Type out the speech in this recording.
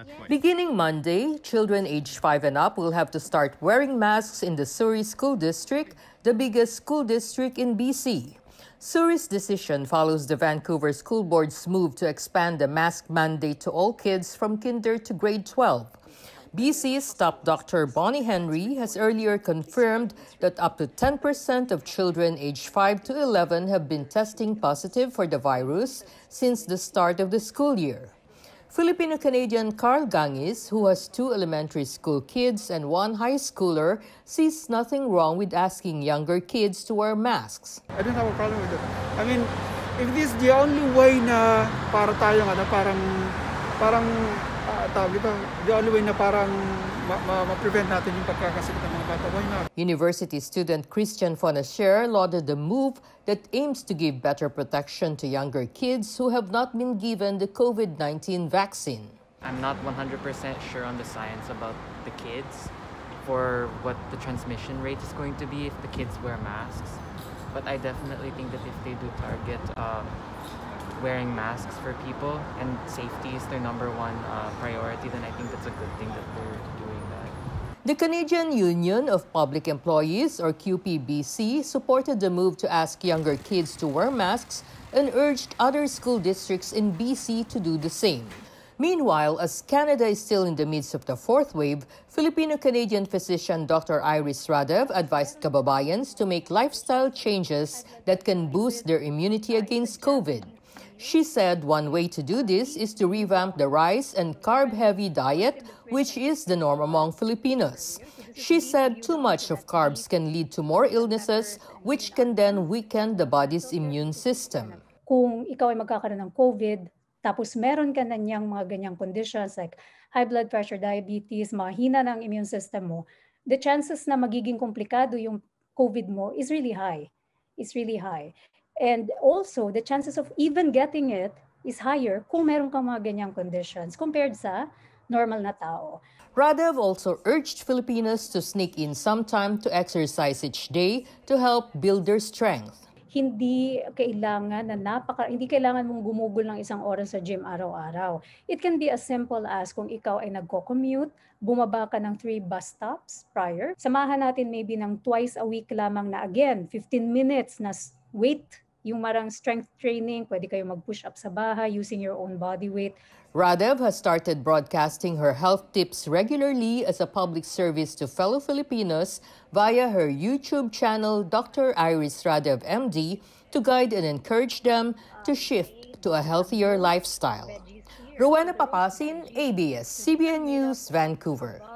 Beginning Monday, children aged 5 and up will have to start wearing masks in the Surrey School District, the biggest school district in BC. Surrey's decision follows the Vancouver School Board's move to expand the mask mandate to all kids from kinder to grade 12. BC's top doctor Bonnie Henry has earlier confirmed that up to 10% of children aged 5 to 11 have been testing positive for the virus since the start of the school year. Filipino-Canadian Carl Gangis, who has 2 elementary school kids and 1 high schooler, sees nothing wrong with asking younger kids to wear masks. I don't have a problem with it. I mean, if this is the only way na para tayong the only way na parang ma-prevent natin yung pagkakasakit ng mga bata, why not? University student Christian Fonacher lauded the move that aims to give better protection to younger kids who have not been given the COVID-19 vaccine. I'm not 100% sure on the science about the kids for what the transmission rate is going to be if the kids wear masks. But I definitely think that if they do target wearing masks for people and safety is their number one priority, then I think that's a good thing that they're doing that. The Canadian Union of Public Employees, or QPBC, supported the move to ask younger kids to wear masks and urged other school districts in BC to do the same. Meanwhile, as Canada is still in the midst of the 4th wave, Filipino-Canadian physician Dr. Iris Radev advised kababayans to make lifestyle changes that can boost their immunity against COVID. She said one way to do this is to revamp the rice and carb-heavy diet, which is the norm among Filipinos. She said too much of carbs can lead to more illnesses, which can then weaken the body's immune system. Kung ikaw ay magkakaroon ng COVID, tapos meron ka na niyang mga ganyang conditions like high blood pressure, diabetes, mahina ng immune system mo, the chances na magiging komplikado yung COVID mo is really high. It's really high. And also, the chances of even getting it is higher kung meron kang mga ganyang conditions compared sa normal na tao. Radev also urged Filipinos to sneak in some time to exercise each day to help build their strength. Hindi kailangan mong gumugol ng 1 oras sa gym araw-araw. It can be as simple as kung ikaw ay nagko-commute, bumaba ka ng 3 bus stops prior. Samahan natin maybe ng twice a week lamang na again, 15 minutes na weight, yung marang strength training, pwede kayo mag-push up sa bahay using your own body weight. Radev has started broadcasting her health tips regularly as a public service to fellow Filipinos via her YouTube channel, Dr. Iris Radev MD, to guide and encourage them to shift to a healthier lifestyle. Rowena Papasin, ABS-CBN News, Vancouver.